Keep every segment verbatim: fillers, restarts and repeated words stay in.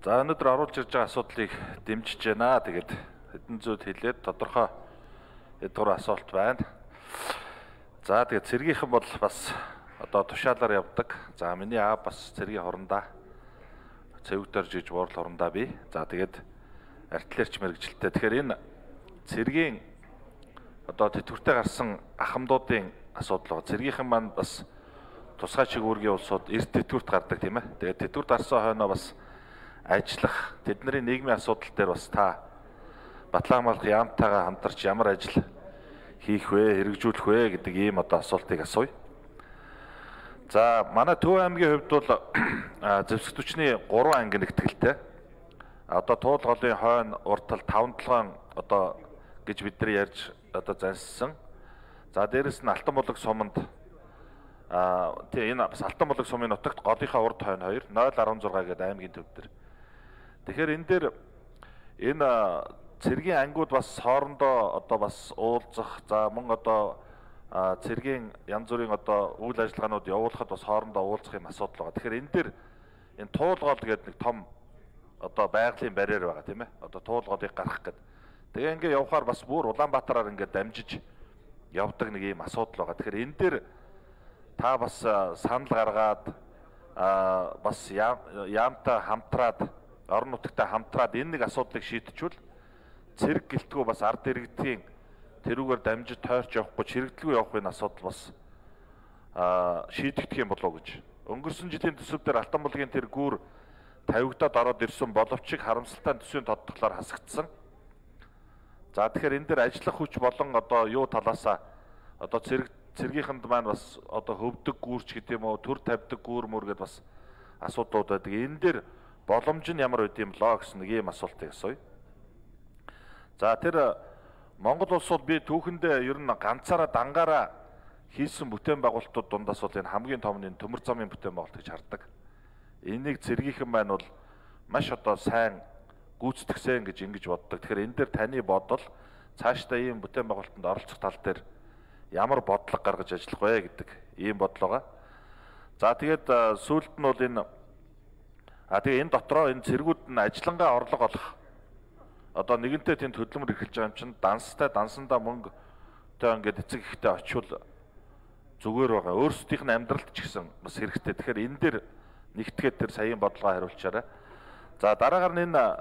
За өнөөдөр оруулж ирж байгаа асуудлыг дэмжиж байна. Тэгээд хэдэн зүйд хэлээд тодорхой эдгээр асуулт байна. За тэгээд цэргийнхэн бол бас одоо тушаалаар явдаг. За миний аав бас цэргийн хорондоо цэвгдэр жиж буурал хорондоо бий. За тэгээд артиллерч мэрэгжилтэй. Тэгэхээр энэ цэргийн одоо тэтгэвртэй гарсан ахмадуудын асуудал байгаа. Цэргийнхэн маань бас тусгай чигүүргийн улсууд эрт тэтгэврт гардаг тийм ээ. Тэгээд тэтгэврт гарсан хойноо бас ажиллах тэдний нийгмийн асуудал дээр бас та Батлангамалх яамтайгаа хамтарч ямар ажил хийх вэ, хэрэгжүүлэх вэ гэдэг ийм одоо асуултыг асууя. За манай Төв аймгийн хувьд бол зэвсэг түвшний гурван анги нэгтгэлтэй. Одоо туул голын хойно урт тал таван толгойн одоо гэж бид нар ярьж одоо заншсан. За дээрэс нь Алтан булаг суманд а тийм энэ бас Алтан булаг сумын нутагт голынхаа урд хойно хоёр нуль арван зурга гэдэг аймгийн төв дээр. Тэгэхээр энэ дээр энэ цэргийн ангиуд бас хоорондоо одоо бас уулзах, за мөн одоо цэргийн янз бүрийн одоо үйл ажиллагаанууд явуулахад бас хоорондоо уулзах юм асуудал байгаа. Тэгэхээр энэ дээр энэ туулгол гэдэг нэг том одоо байгалийн барьер байгаа тийм ээ. Одоо туулголыг гаргах гэдэг. Тэгээ ингээ явхаар бас бүр Улаанбаатараар ингээ дамжиж явдаг нэг ийм асуудал байгаа. Тэгэхээр энэ дээр та бас санал гаргаад бас яамтай хамтраад орон нутагтай хамтраад энэ нэг асуудлыг шийдчихвэл цэрэг гэлтгүү бас ард иргэдийн тэрүүгээр дамжиж тойрч явахгүй чирэгдэлгүй явах энэ асуудал бас шийдэгдэх юм болов уу гэж. Өнгөрсөн жилийн төсөв дээр Алтан булгийн тэр гүүр тавигдаад ороод ирсэн боловч харамсалтай төсвийн тодтоглоор хасагдсан. За тэгэхээр энэ дээр ажиллах хүч болон одоо юу талаасаа одоо цэрэг цэргийнхэнд маань бас одоо хөвдөг гүүрч гэдэг юм уу төр тавьдаг гүүр мөр гэдээ бас асуудлууд байдаг. Энэ дээр боломж нь ямар үт юм лоо гэсэн нэг ийм асуултыг асууя. За тэр Монгол улс бол би түүхэндээ ер нь ганцаараа дангаараа хийсэн бүтээн байгуулалтууд дундаас бол энэ хамгийн том нь төмөр замын бүтээн байгуулалт гэж хардаг. Энийг цэргийнхэн маань бол маш одоо сайн гүйцэтгсэн гэж ингэж боддог. Тэгэхээр энэ дээр таны бодол цаашдаа ийм бүтээн байгуулалтанд оролцох тал дээр ямар бодлого гаргаж ажиллах вэ гэдэг ийм бодол байгаа. За тэгээд сүүлд нь бол энэ а тэгээ энэ дотроо энэ цэргүүд нь ажиллангаа орлого олох одоо нэгэнтээ тэнд хөдөлмөр эрхэлж байгаа юм чинь данстай дансандаа мөнгөтэй ингээд эцэг ихтэй очивол зүгээр байгаа. Өөрсдийнх нь амьдралд ч гэсэн бас хэрэгтэй. Тэгэхээр энэ дээр нэгтгээд тэр саяын бодлогоо хариулчаарай. За дараагаар нь энэ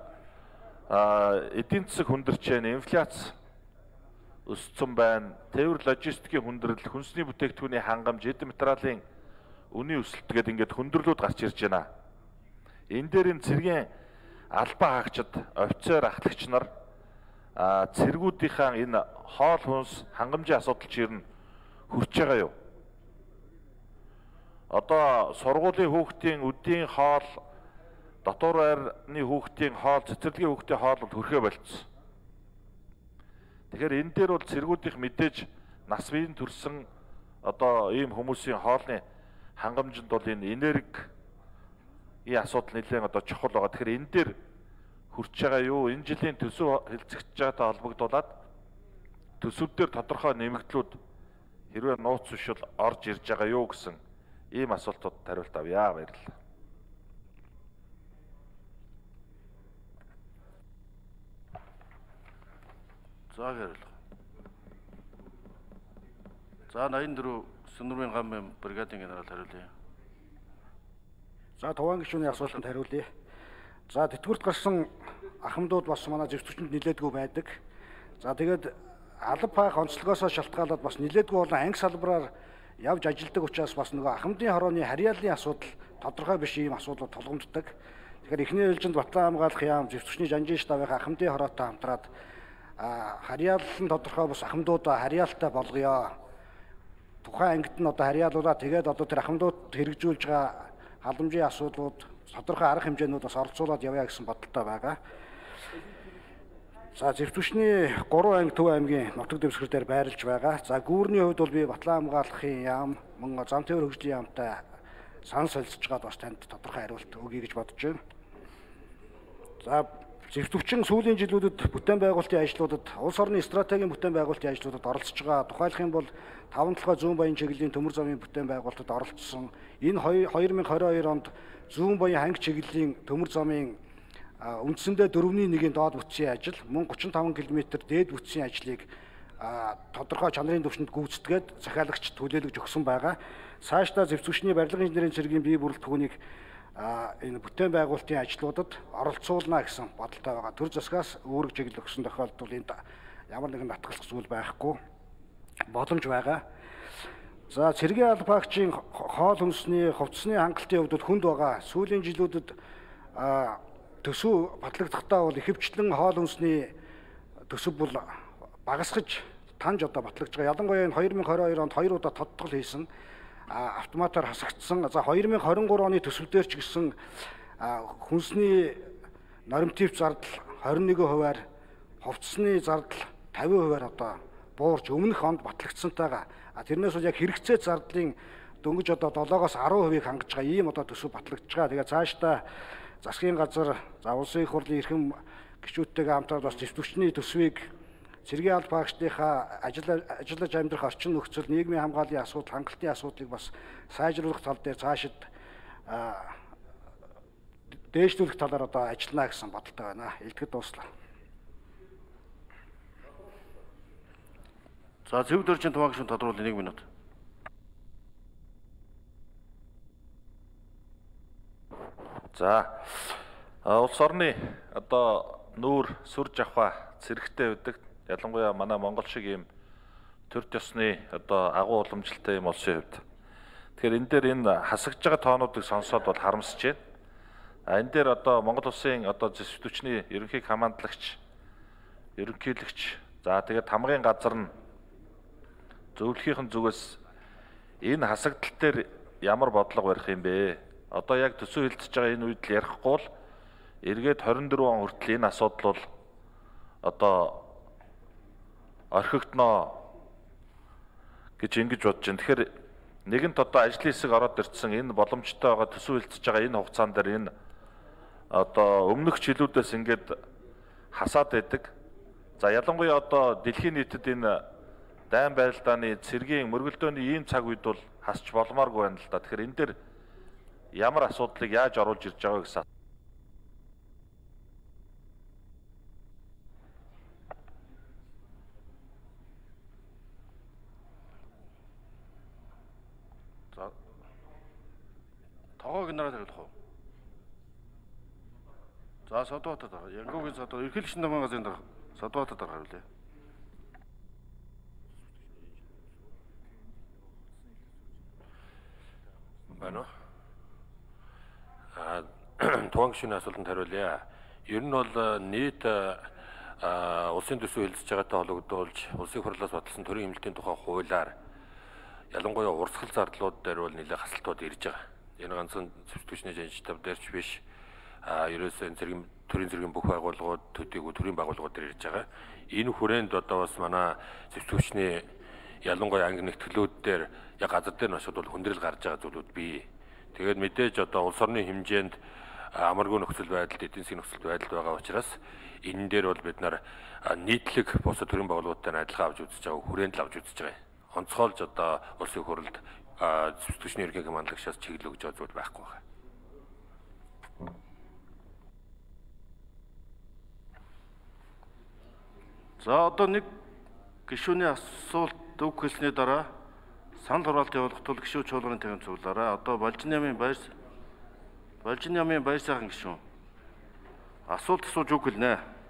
эдийн засаг хүндэрч байна, инфляц өссөн байна, тээвэр логистикийн хүндрэл, хүнсний бүтээгдэхүүний хангамж, эд материалын үнийн өсөлт гэдэг ингээд хүндрэлүүд гарч ирж байна. Энэ дээр энэ цэргийн албаа хаагчид, офицер, ахлагч нар цэргүүдийнхаа энэ хоол хүнс хангамжийн асуудал чинь хүрч байгаа юу? Одоо сургуулийн хүүхдийн өдийн хоол, дотор байрны хүүхдийн хоол, цэцэрлэгийн хүүхдийн хоол бол хүрхээ болцсон. Тэгэхээр энэ дээр бол цэргүүдийнх мэдээж нас биеийн төрсэн одоо ийм хүмүүсийн хоолны хангамжинд бол энэ энерги ಈ асуудал нэлээд одоо чухал байгаа. Тэгэхээр энэ дээр хүрч байгаа юу? Энэ жилийн төсөв хэлцэгдэж байгаатай холбогдуулаад төсөв дээр тодорхой нэмэгдлүүд хэрвээ нууц бишэл орж ирж байгаа юу гэсэн ийм асуултууд хариулт авъя. Баярлалаа. За хариулга. За наян дөрөв Сүнрийн гамбын бригадын генерал хариулъя. За Туван гишүүний асуултанд хариулъя. За тэтгэврт гарсан ахмадууд бас манай зэвсэгчэнд нилээдгүй байдаг. За тэгээд алба хаах онцлогоосоо шалтгаалаад бас нилээдгүй болон анги салбараар явж ажилладаг учраас бас нөгөө ахмадын хорооны харьяаллын асуудал тодорхой биш ийм асуудлууд тулгамддаг. Тэгэхээр эхний ээлжинд Батлан хамгаалах яам зэвсэгчний жанжин штабын ахмадын хороотой хамтраад харьяаллын тодорхой бас ахмадуудаа харьяалтай болгоё. Тухайн ангид нь одоо харьяалуулаа тэгээд одоо тэр ахмадууд хэрэгжүүлж байгаа халамжийн асуудлууд тодорхой арга хэмжээнүүд бас оролцуулаад явъя гэсэн бодолтой байгаа. За зэвсэгчний гурван анги Төв аймгийн нутаг дэвсгэр дээр байрлаж байгаа. За гүүрний хувьд бол би Батлан хамгаалахын яам, мөн зам тээвэр хөгжлийн яамтай санал солилцож байгаад бас танд тодорхой хариулт өгье гэж бодож байна. За зэвсэгчин сүүлийн жилүүдэд бүтээн байгуулалтын ажлуудад улс орны стратегийн бүтээн байгуулалтын ажлуудад оролцож байгаа. Тухайлх юм бол таван толгой зүүн баян чиглэлийн төмөр замын бүтээн байгуулалтад оролцсон. Энэ хоёр мың и двадцать хоёр онд зүүн баян ханги чиглэлийн төмөр замын үндсэндээ дөрөвний нэгийн доод бүтцийн ажил, мөн гучин таван км дээд бүтцийн ажлыг тодорхой чанарын түвшинд гүйцэтгээд захиалагчид хүлээлгэж өгсөн байгаа. Цаашдаа зэвсэгчний барилгын инженерийн цэргийн бие бүрэлдэхүүнийг энэ бүтээн байгуулалтын ажлуудад оролцуулна гэсэн бодолтой байгаа. Төр засгаас үүрэг чиглэл өгсөн тохиолдолд энд ямар нэгэн татгалзах зүйл байхгүй боломж байгаа. За цэргийн алба багчийн хоол хүнсний хувцсны хангалтын хувьд хүнд байгаа. Сүүлийн жилүүдэд төсөв батлагдахтаа бол ихэвчлэн хоол хүнсний төсөв бол багасгаж танж одоо батлагдж байгаа. Ялангуяа энэ две тысячи двадцать two онд хоёр удаа тодтгол хийсэн, автоматар хасагдсан. За две тысячи twenty-three оны төсөвдөр ч гэсэн хүнсний норматив зардал twenty-one хувиар, хувцсны зардал fifty хувиар одоо буурч өмнөх онд батлагдсантайгаа. Тэрнээс бол яг хэрэгцээ зардлын дөнгөж одоо seven-оос ten хувийг хангаж байгаа ийм одоо төсөв батлагдж байгаа. Тэгээ цаашдаа засгийн газар, за улсын их хурлын эрхэм гишүүдтэйгээ хамтраад бас зэвсэгчний төсвийг цэргийн алба багчдынхаа ажиллаж амьдрах орчин нөхцөл, нийгмийн хамгааллын асуудал, хангалтын асуудлыг бас сайжруулах тал дээр цаашид дээшлүүлэх талаар одоо ажиллана гэсэн бодолтой байна. Илтгэд дууслаа. За зөв дөржин тумаа гишүүн тодруулах нэг минут. За улс орны одоо нүүр сүр жавха цэрэгтэй байдаг. Ялангуяа манай Монгол шиг ийм төр төсны одоо агуу уламжлалтай ийм улсын хувьд. Тэгэхээр энэ дээр энэ хасагдж байгаа тоонуудыг сонсоод бол харамсаж байна. А энэ дээр одоо Монгол улсын одоо зэвсэгчний ерөнхий командлагч, ерөнхийлөгч, за тэгээд хамгаалын газар нь зөвлөхийнхэн зүгээс энэ хасагдал дээр ямар бодлого барих юм бэ? Одоо яг төсөв хилцэж байгаа энэ үед л ярихгүй л эргээд twenty-four он хүртэл энэ асуудал бол одоо орхигдно гэж ингэж бодож байна. Тэгэхээр нэгэнт одоо ажлын хэсэг ороод ирсэн энэ боломжтой байгаа төсөв хилцэж байгаа энэ хугацаанд дээр энэ одоо өмнөх жилүүдээс ингээд хасаад байдаг. За ялангуяа одоо дэлхийн нийтэд энэ дайн барилдааны цэргийн мөргөлдөөний ийм цаг үед бол хасч болмооргүй байна л да. Тэгэхээр энэ дээр ямар асуудлыг яаж оруулж ирж байгаа гэсэн. За тогоо генерал хариулах уу? За Содбаатар, Янгогийн Содбаатар, ерхийлэгч намын газрын дарга Содбаатар хариулъя. Байна. А туан гишүүний асуултанд хариулъя. Ер нь бол нийт улсын төсөв хилцэж байгаатай холбогдуулж улсын хурлаас баталсан төрийн эмнэлтийн тухай хуулиар ялангуяа урсгал зардлууд дээр бол нэлээд хасалтууд ирж байгаа. Энэ ганцхан зэвсэгчний жанжтав дээрч биш. А ерөөсөө цэргийн төрийн цэргийн бүх байгууллагууд, төдийгүй төрийн байгууллагууд дээр ирж байгаа. Энэ хүрээнд одоо бас манай зэвсэгчний ялангуяа анги нэгтгэлүүд дээр яг газар дээр нь асуудал хүндрэл гарч байгаа зүйлүүд бий. Тэгээд мэдээж одоо улс орны хэмжээнд амаргүй нөхцөл байдал, эдийн засгийн нөхцөл байдал байгаа учраас энэ дээр бол бид нар нийтлэг бусад төрийн байгууллагуудтай адилхан авч үзэж байгаа, хүрээнд л авч үзэж байгаа. Онцгойлж одоо улсын хурлд зэвсэгчний ерөнхий командлагчаас чиглэл өгж байгаа зүйл байхгүй байна. За одоо нэг гишүүний асуулт үг хэлсний дараа санал хураалт явуулах тул гишүүн чуулганы тавин цуглаарай. Одоо Балжин ямын баяр Балжин ямын баяр сайхан гишүүн асуулт асууж үг хэлнэ.